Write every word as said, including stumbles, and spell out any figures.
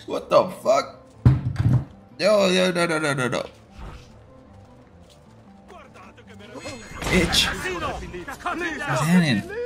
What the fuck? No, no, no, no, no, no, no. Bitch. Get in.